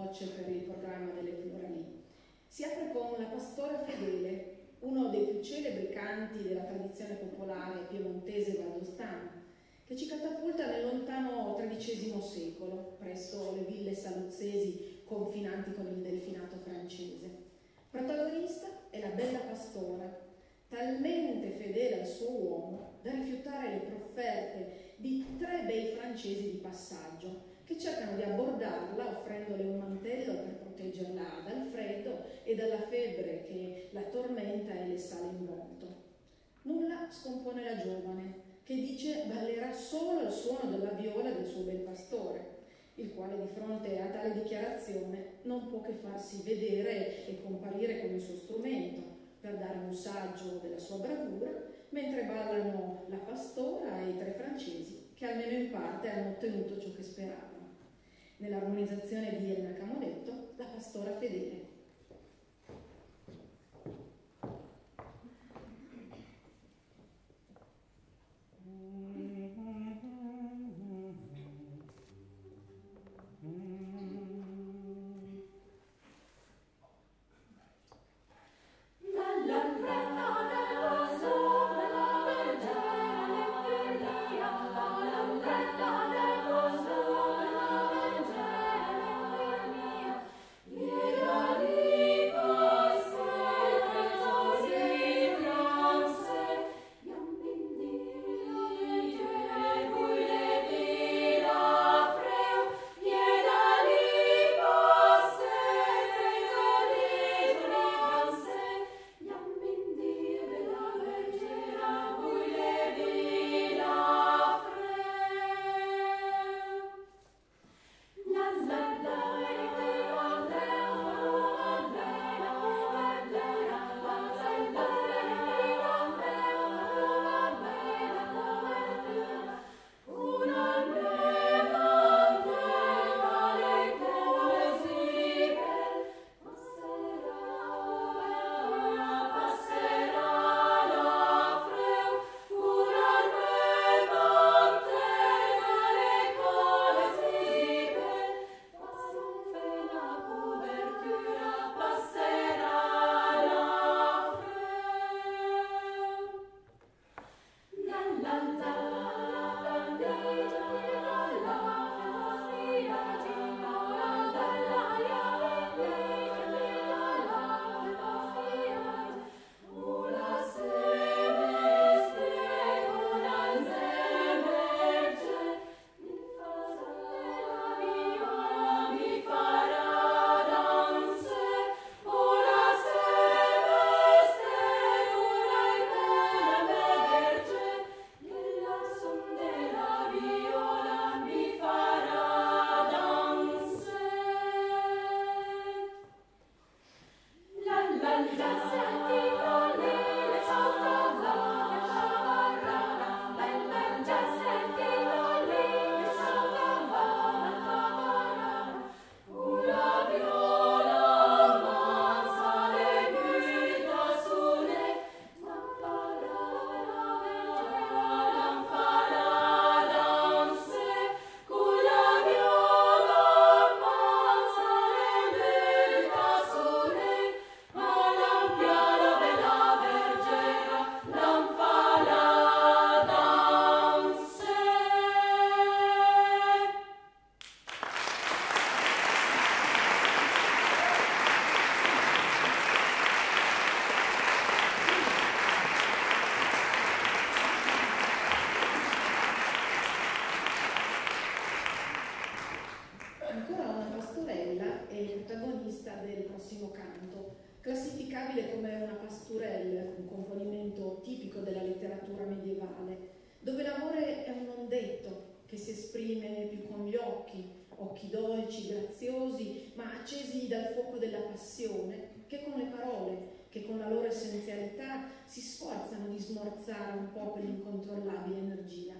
voce per il programma delle Floralì. Si apre con La pastora fedele, uno dei più celebri canti della tradizione popolare piemontese e valdostana, che ci catapulta nel lontano XIII secolo, presso le ville saluzzesi confinanti con il delfinato francese. Protagonista è la bella pastora, talmente fedele al suo uomo da rifiutare le profferte di 3 bei francesi di passaggio che cercano di abbordarla offrendole un mantello per proteggerla dal freddo e dalla febbre che la tormenta e le sale in volto. Nulla scompone la giovane, che dice ballerà solo al suono della viola del suo bel pastore, il quale di fronte a tale dichiarazione non può che farsi vedere e comparire con il suo strumento per dare un saggio della sua bravura, mentre ballano la pastora e i 3 francesi che almeno in parte hanno ottenuto ciò che speravano. Nell'armonizzazione di Elena Camoletto, La pastora fedele. classificabile come una pasturelle, un componimento tipico della letteratura medievale, dove l'amore è un non detto che si esprime più con gli occhi dolci, graziosi, ma accesi dal fuoco della passione, che con le parole, che con la loro essenzialità si sforzano di smorzare un po' quell'incontrollabile energia.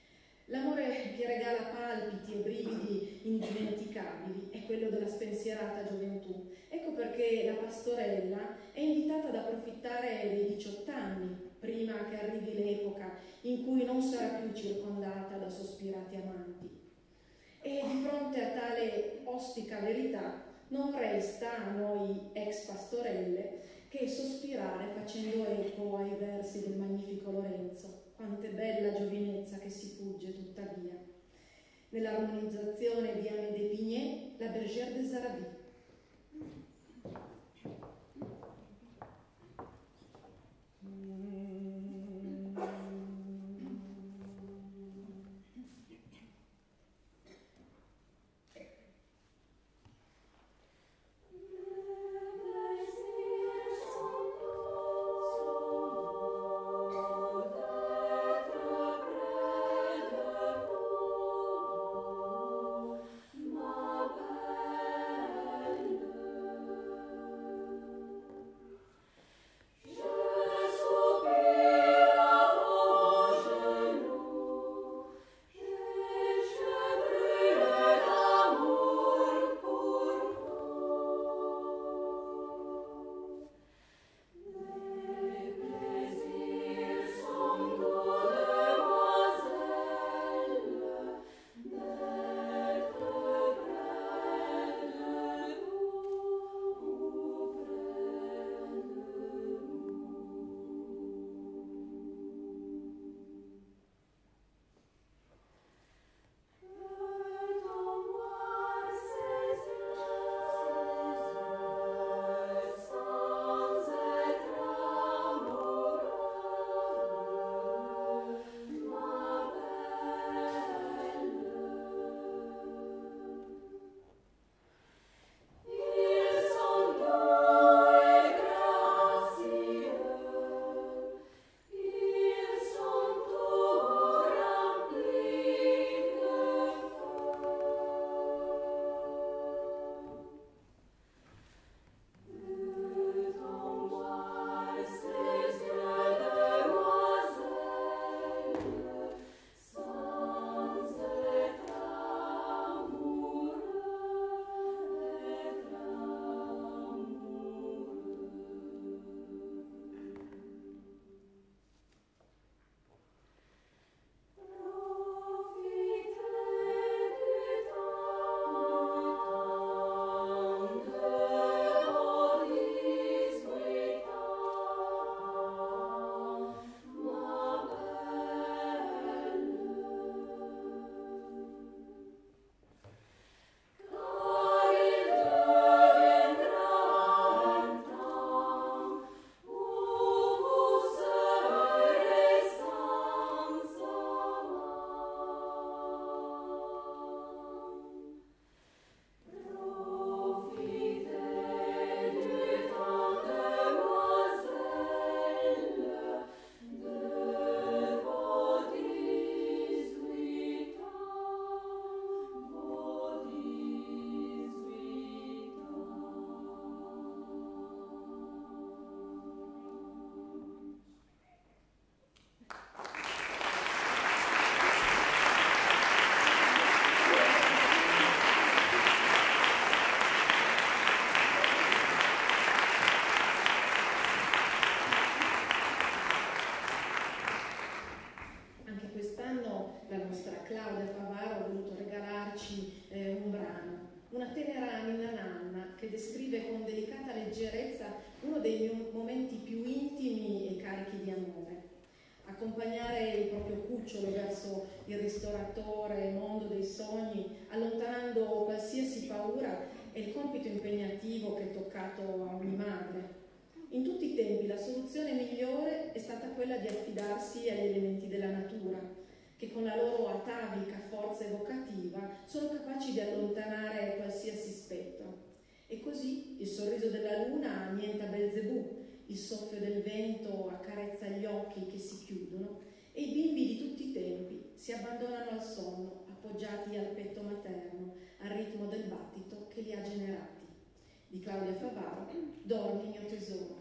L'amore che regala palpiti e brividi indimenticabili è quello della spensierata gioventù. Ecco perché la pastorella è invitata ad approfittare dei 18 anni, prima che arrivi l'epoca in cui non sarà più circondata da sospirati amanti. E di fronte a tale ostica verità non resta a noi ex pastorelle che sospirare facendo eco ai versi del magnifico Lorenzo. Quante bella giovinezza che si fugge tuttavia. Nell'armonizzazione di Amédée Pignet, la Bergère des Arabes. Che descrive con delicata leggerezza uno dei momenti più intimi e carichi di amore. Accompagnare il proprio cucciolo verso il ristoratore mondo dei sogni, allontanando qualsiasi paura, è il compito impegnativo che è toccato a ogni madre. In tutti i tempi la soluzione migliore è stata quella di affidarsi agli elementi della natura, che con la loro atavica forza evocativa sono capaci di allontanare qualsiasi spettro. E così il sorriso della luna annienta Belzebù, il soffio del vento accarezza gli occhi che si chiudono e i bimbi di tutti i tempi si abbandonano al sonno, appoggiati al petto materno, al ritmo del battito che li ha generati. Di Claudia Favaro, Dormi mio tesoro.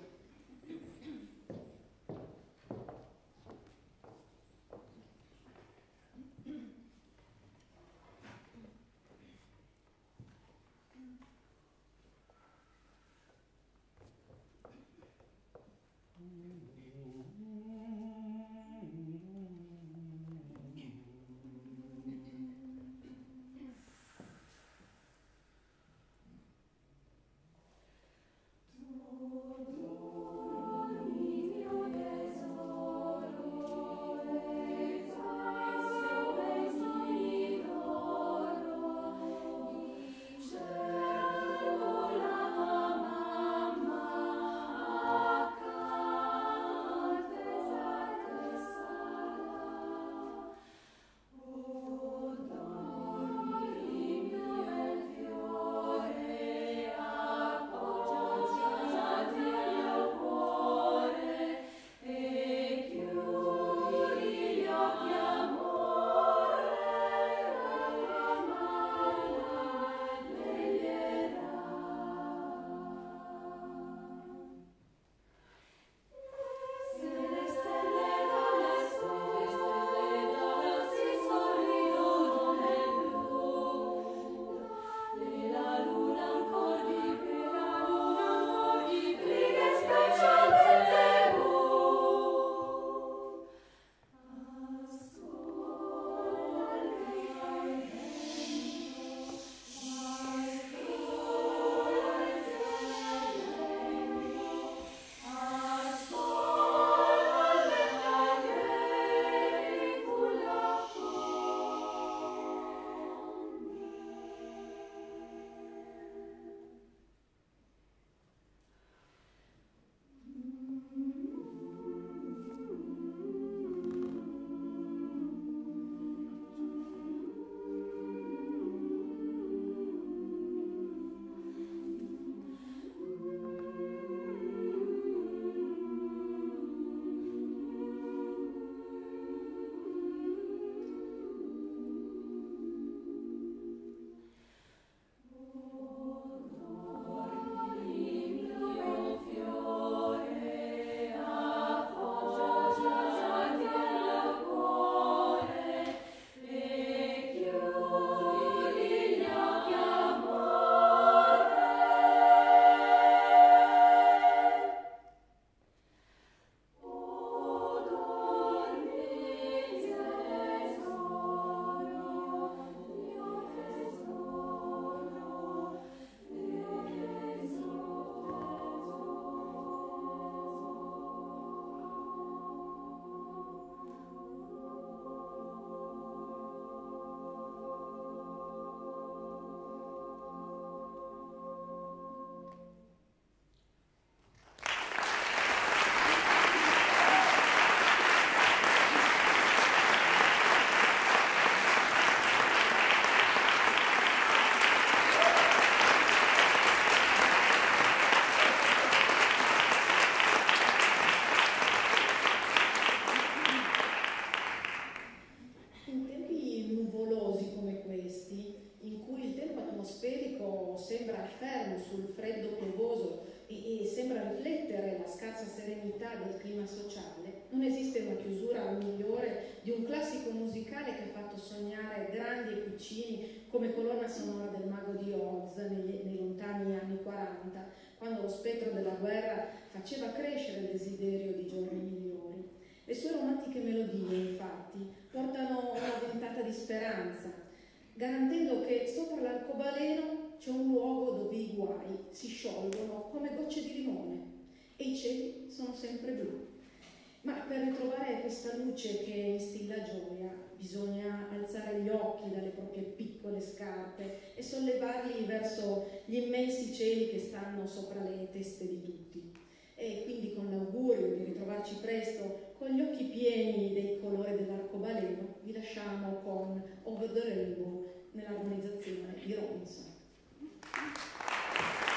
sembra fermo sul freddo piovoso e sembra riflettere la scarsa serenità del clima sociale, non esiste una chiusura migliore di un classico musicale che ha fatto sognare grandi e piccini come colonna sonora del Mago di Oz nei lontani anni 40, quando lo spettro della guerra faceva crescere il desiderio di giorni migliori. Le sue romantiche melodie, infatti, portano una ventata di speranza, garantendo che sopra l'arcobaleno c'è un luogo dove i guai si sciolgono come gocce di limone e i cieli sono sempre blu. Ma per ritrovare questa luce che instilla gioia bisogna alzare gli occhi dalle proprie piccole scarpe e sollevarli verso gli immensi cieli che stanno sopra le teste di tutti. E quindi con l'augurio di ritrovarci presto con gli occhi pieni dei colori dell'arcobaleno vi lasciamo con Over the Rainbow nell'armonizzazione di Robinson.